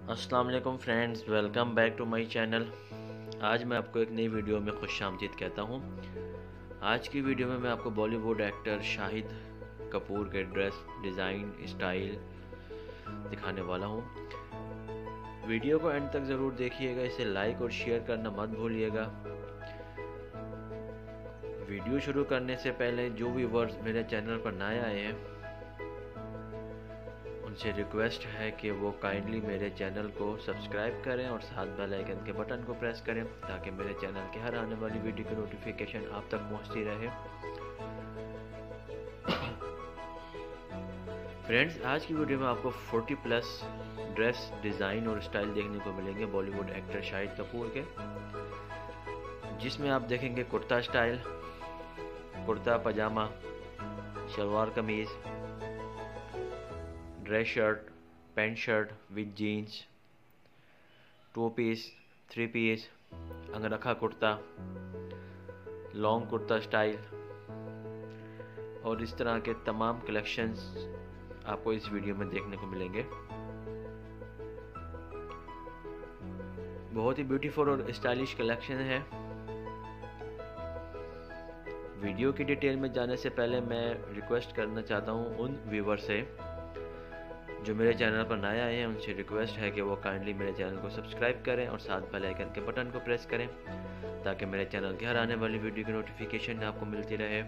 अस्सलाम वालेकुम friends, welcome back to my channel. आज मैं आपको एक नई वीडियो में खुशामदीद कहता हूँ। आज की वीडियो में मैं आपको बॉलीवुड एक्टर शाहिद कपूर के ड्रेस डिज़ाइन स्टाइल दिखाने वाला हूँ। वीडियो को एंड तक ज़रूर देखिएगा, इसे लाइक और शेयर करना मत भूलिएगा। वीडियो शुरू करने से पहले जो व्यूअर्स मेरे चैनल पर नए आए हैं उनसे रिक्वेस्ट है कि वो काइंडली मेरे चैनल को सब्सक्राइब करें और साथ बेल आइकन के बटन को प्रेस करें ताकि मेरे चैनल की हर आने वाली वीडियो की नोटिफिकेशन आप तक पहुंचती रहे। फ्रेंड्स, आज की वीडियो में आपको 40+ ड्रेस डिज़ाइन और स्टाइल देखने को मिलेंगे बॉलीवुड एक्टर शाहिद कपूर के, जिसमें आप देखेंगे kurta style, kurta pajama, shalwar kameez, dress shirt, pant shirt with jeans, 2 piece, 3 piece, angrakha kurta, long kurta style और इस तरह के तमाम कलेक्शंस आपको इस वीडियो में देखने को मिलेंगे। बहुत ही ब्यूटीफुल और स्टाइलिश कलेक्शन है। वीडियो की डिटेल में जाने से पहले मैं रिक्वेस्ट करना चाहता हूँ उन व्यूवर से जो मेरे चैनल पर नए आए हैं, उनसे रिक्वेस्ट है कि वो काइंडली मेरे चैनल को सब्सक्राइब करें और साथ बेल आइकन के बटन को प्रेस करें ताकि मेरे चैनल की हर आने वाली वीडियो की नोटिफिकेशन आपको मिलती रहे।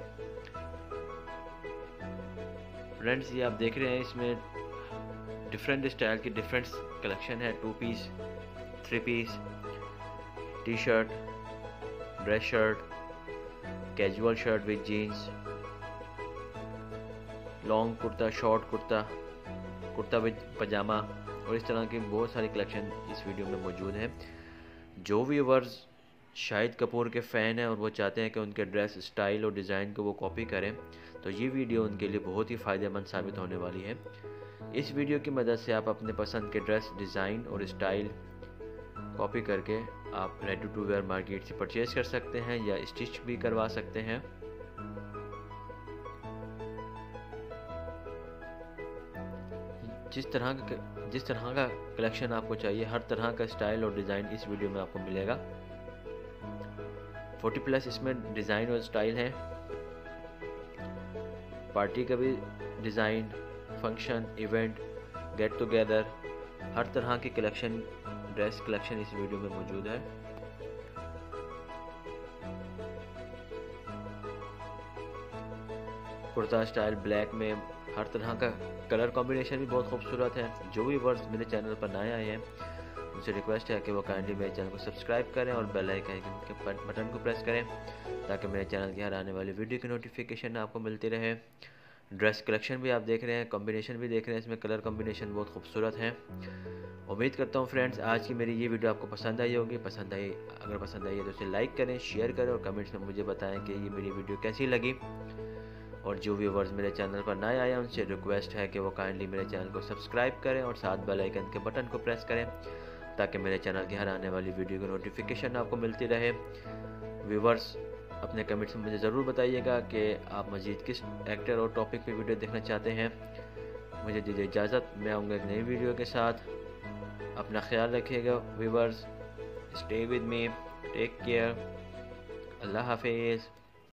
फ्रेंड्स, ये आप देख रहे हैं, इसमें डिफरेंट स्टाइल की डिफरेंट कलेक्शन है। 2 piece, 3 piece, T shirt, dress shirt, casual shirt with jeans, long kurta, short kurta, kurta with pajama और इस तरह की बहुत सारी कलेक्शन इस वीडियो में मौजूद है। जो व्यूअर्स शाहिद कपूर के फ़ैन हैं और वो चाहते हैं कि उनके ड्रेस स्टाइल और डिज़ाइन को वो कॉपी करें, तो ये वीडियो उनके लिए बहुत ही फ़ायदेमंद साबित होने वाली है। इस वीडियो की मदद से आप अपने पसंद के ड्रेस डिज़ाइन और स्टाइल कॉपी करके आप रेडी टू वेयर मार्केट से परचेज़ कर सकते हैं या स्टिच भी करवा सकते हैं। जिस तरह का कलेक्शन आपको चाहिए, हर तरह का स्टाइल और डिज़ाइन इस वीडियो में आपको मिलेगा। 40+ इसमें डिज़ाइन और स्टाइल है। पार्टी का भी design, function, event, get together, हर तरह की कलेक्शन, ड्रेस कलेक्शन इस वीडियो में मौजूद है। कुर्ता स्टाइल ब्लैक में हर तरह का कलर कॉम्बिनेशन भी बहुत खूबसूरत है। जो भी वर्ड्स मेरे चैनल पर नए आए हैं उनसे रिक्वेस्ट है कि वो काइंडली मेरे चैनल को सब्सक्राइब करें और बेल आइकन के बटन को प्रेस करें ताकि मेरे चैनल की हर आने वाली वीडियो की नोटिफिकेशन आपको मिलती रहे। ड्रेस कलेक्शन भी आप देख रहे हैं, कॉम्बिनेशन भी देख रहे हैं, इसमें कलर कॉम्बिनेशन बहुत खूबसूरत है। उम्मीद करता हूँ फ्रेंड्स आज की मेरी ये वीडियो आपको पसंद आई होगी। अगर पसंद आई है तो इसे लाइक करें, शेयर करें और कमेंट्स में मुझे बताएं कि ये मेरी वीडियो कैसी लगी। और जो व्यूअर्स मेरे चैनल पर नए आए हैं उनसे रिक्वेस्ट है कि वो काइंडली मेरे चैनल को सब्सक्राइब करें और साथ बेल आइकन के बटन को प्रेस करें ताकि मेरे चैनल की हर आने वाली वीडियो की नोटिफिकेशन आपको मिलती रहे। व्यूअर्स, अपने कमेंट्स में मुझे ज़रूर बताइएगा कि आप मज़ीद किस एक्टर और टॉपिक पे वीडियो देखना चाहते हैं। मुझे दीजिए इजाज़त, मैं आऊँगा एक नई वीडियो के साथ। अपना ख्याल रखिएगा viewers, stay with me, take care, अल्लाह हाफिज़।